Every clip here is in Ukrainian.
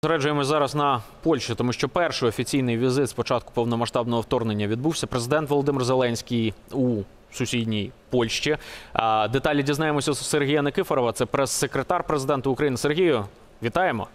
Зосереджуємо зараз на Польщі, тому що перший офіційний візит з початку повномасштабного вторгнення відбувся. Президент Володимир Зеленський у сусідній Польщі. Деталі дізнаємося з Сергія Никифорова. Це прес-секретар президента України. Сергію, вітаємо.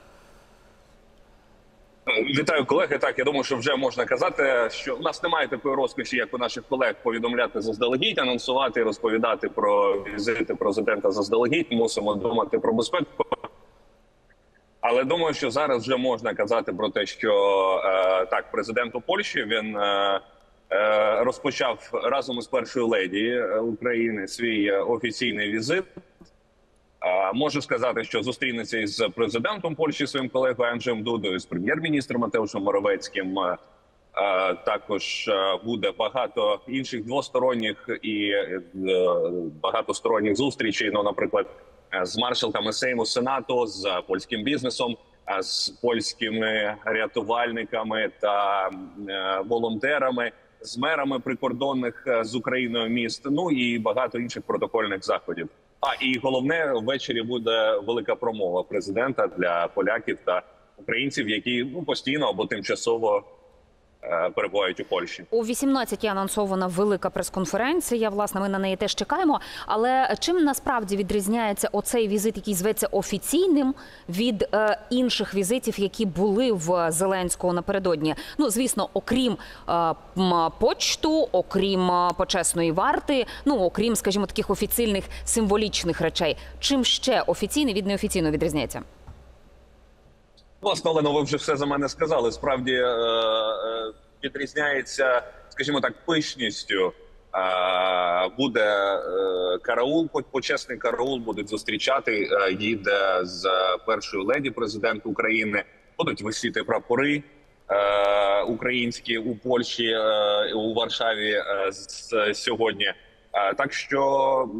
Вітаю, колеги. Так, я думаю, що вже можна казати, що у нас немає такої розкоші, як у наших колег, повідомляти заздалегідь, анонсувати, розповідати про візити президента заздалегідь. Мусимо думати про безпеку. Але думаю, що зараз вже можна казати про те, що так, президент у Польщі, він розпочав разом із першою леді України свій офіційний візит. Можу сказати, що зустрінеться із президентом Польщі, своїм колегою Анджеєм Дудою, з прем'єр-міністром Матеушем Моровецьким. Також буде багато інших двосторонніх і багатосторонніх зустрічей, ну, наприклад, з маршалками Сейму, Сенату, з польським бізнесом, з польськими рятувальниками та волонтерами, з мерами прикордонних з Україною міст, ну і багато інших протокольних заходів. І головне, ввечері буде велика промова президента для поляків та українців, які постійно або тимчасово перебувають у Польщі. О 18-й анонсована велика прес-конференція. Власне, ми на неї теж чекаємо. Але чим насправді відрізняється оцей візит, який зветься офіційним, від інших візитів, які були в Зеленського напередодні? Ну, звісно, окрім почту, окрім почесної варти, ну, окрім, скажімо, таких офіційних символічних речей. Чим ще офіційний від неофіційного відрізняється? Власне, Олено, ви вже все за мене сказали. Справді відрізняється, скажімо так, пишністю. Буде караул, почесний караул, будуть зустрічати, їде з першою леді президент України, будуть висіти прапори українські у Польщі, у Варшаві сьогодні. Так що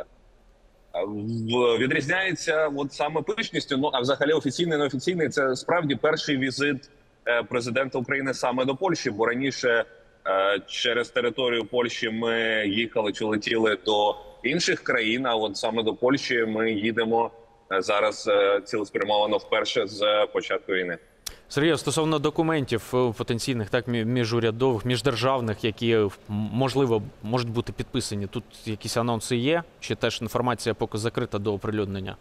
відрізняється от саме пишністю, ну а взагалі офіційний, неофіційний – це справді перший візит президента України саме до Польщі, бо раніше через територію Польщі ми їхали чи летіли до інших країн, а от саме до Польщі ми їдемо зараз цілеспрямовано вперше з початку війни. Сергій, стосовно документів потенційних, так, міжурядових, міждержавних, які, можливо, можуть бути підписані, тут якісь анонси є? Чи теж інформація поки закрита до оприлюднення?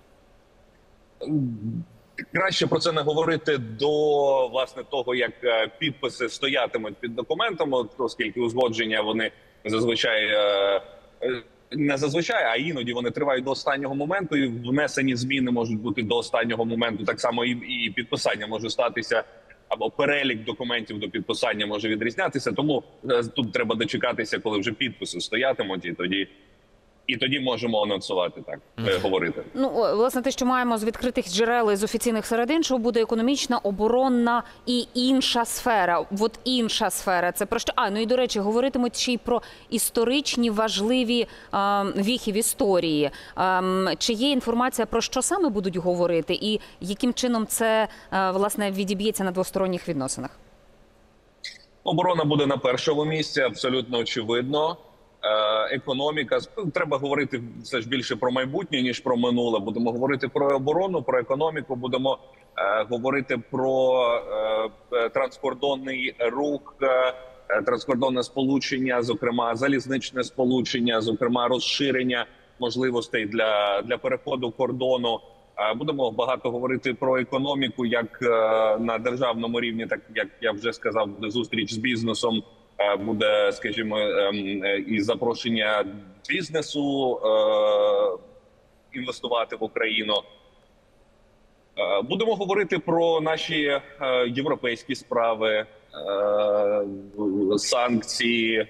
Краще про це не говорити до, власне, того, як підписи стоятимуть під документом, оскільки узгодження вони зазвичай, не зазвичай, а іноді вони тривають до останнього моменту, і внесені зміни можуть бути до останнього моменту. Так само і підписання може статися, або перелік документів до підписання може відрізнятися. Тому тут треба дочекатися, коли вже підписи стоятимуть, і тоді можемо анонсувати, так, говорити. Ну, власне, те, що маємо з відкритих джерел і з офіційних середин, що буде економічна, оборонна і інша сфера. От інша сфера – це про що? Ну і, до речі, говоритимуть ще й про історичні важливі віхи в історії. Чи є інформація, про що саме будуть говорити і яким чином це, власне, відіб'ється на двосторонніх відносинах? Оборона буде на першому місці, абсолютно очевидно. Економіка. Треба говорити все ж більше про майбутнє, ніж про минуле. Будемо говорити про оборону, про економіку, будемо говорити про транскордонний рух, транскордонне сполучення, зокрема залізничне сполучення, зокрема розширення можливостей для переходу кордону. Будемо багато говорити про економіку, як на державному рівні, так як я вже сказав, буде зустріч з бізнесом. Буде, скажімо, і запрошення бізнесу інвестувати в Україну. Будемо говорити про наші європейські справи, санкції.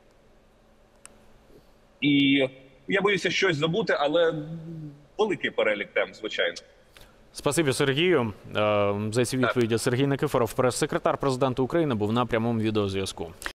І я боюся щось забути, але великий перелік тем, звичайно. Спасибі, Сергію, за ці відповіді. Сергій Никифоров, прес-секретар президента України, був на прямому відеозв'язку.